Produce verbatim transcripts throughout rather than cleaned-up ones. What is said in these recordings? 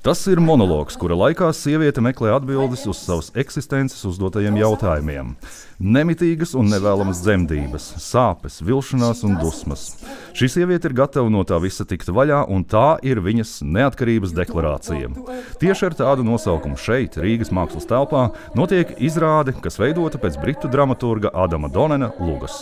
Tas ir monologs, kura laikā sieviete meklē atbildes uz savas eksistences uzdotajiem jautājumiem. Nemitīgas un nevēlamas dzemdības, sāpes, vilšanās un dusmas. Šī sieviete ir gatava no tā visa tikt vaļā, un tā ir viņas neatkarības deklarācija. Tieši ar tādu nosaukumu šeit, Rīgas mākslas telpā, notiek izrāde, kas veidota pēc britu dramaturga Adama Donena lugas.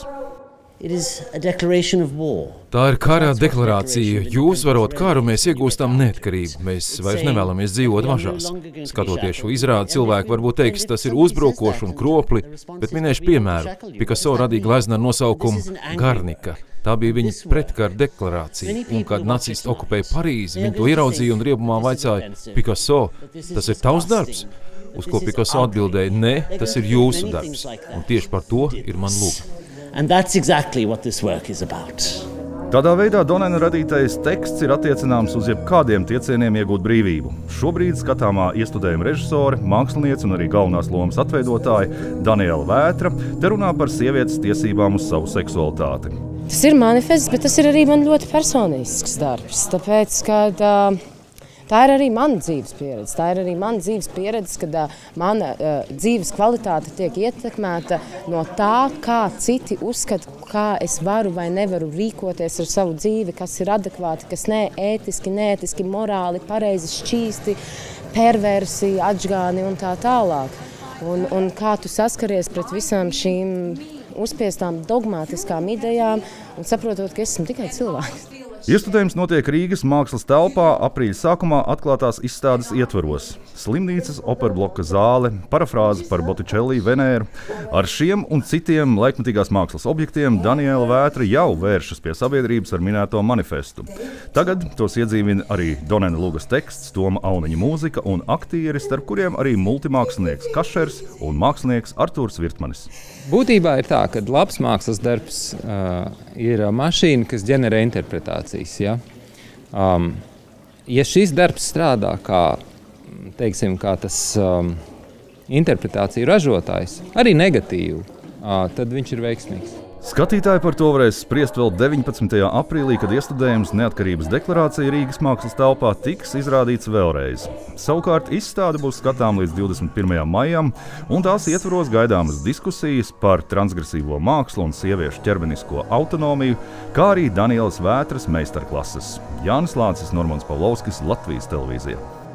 Tā ir kara deklarācija. Jūs varot karu, mēs iegūstam neatkarību. Mēs vairs nevēlamies dzīvot mažās. Skatoties šo izrādi, cilvēki varbūt teiks, tas ir uzbrukoši un kropli, bet minēšu piemēru. Picasso radīja gleznu ar nosaukumu Garnika. Tā bija viņa pretkara deklarācija. Un, kad nacisti okupēja Parīzi, viņi to ieraudzīja un riebumā vaicāja: Picasso, tas ir tavs darbs? Uz ko Picasso atbildēja: nē, tas ir jūsu darbs. Un tieši par to ir man luga. And that's exactly what this work is about. Tādā veidā Donena radītais teksts ir attiecināms uz jebkādiem tiecieniem iegūt brīvību. Šobrīd skatāmā iestudējuma režisore, māksliniece un arī galvenās lomas atveidotāja Daniela Vētra te runā par sievietes tiesībām uz savu seksualitāti. Tas ir manifests, bet tas ir arī man ļoti personisks darbs, tāpēc, kad uh, tā ir arī mana dzīves pieredze. Tā ir arī mana dzīves pieredze, kad uh, mana uh, dzīves kvalitāte tiek ietekmēta no tā, kā citi uzskata, kā es varu vai nevaru rīkoties ar savu dzīvi, kas ir adekvāti, kas ne ētiski, neētiski, morāli, pareizi, šķīsti, perversi, atžgāni un tā tālāk. Un, un kā tu saskaries pret visām šīm uzspiestām dogmātiskām idejām un saprotot, ka esmu tikai cilvēks. Iestudējums notiek Rīgas mākslas telpā aprīļa sākumā atklātās izstādes ietvaros. Slimnīcas operbloka zāle, parafrāze par Botticelli Venēru. Ar šiem un citiem laikmetīgās mākslas objektiem Daniela Vētra jau vēršas pie sabiedrības ar minēto manifestu. Tagad tos iedzīvina arī Donena lugas teksts, Toma Auniņa mūzika un aktieri, starp kuriem arī multimākslinieks Kašers un mākslinieks Artūrs Virtmanis. Būtībā ir tā, ka labs mākslas darbs uh, ir mašīna, kas ģenerē interpretācijas. Ja? Um, ja šis darbs strādā kā, teiksim, kā tas um, interpretāciju ražotājs, arī negatīvu, uh, tad viņš ir veiksmīgs. Skatītāji par to varēs spriest vēl deviņpadsmitajā aprīlī, kad iestudējums Neatkarības deklarācija Rīgas mākslas telpā tiks izrādīts vēlreiz. Savukārt izstāde būs skatām līdz divdesmit pirmajam maijam, un tās ietvaros gaidāmas diskusijas par transgresīvo mākslu un sieviešu ķermenisko autonomiju, kā arī Danielas Vētras meistarklases. Jānis Lācis, Normons Pavlovskis, Latvijas televīzija.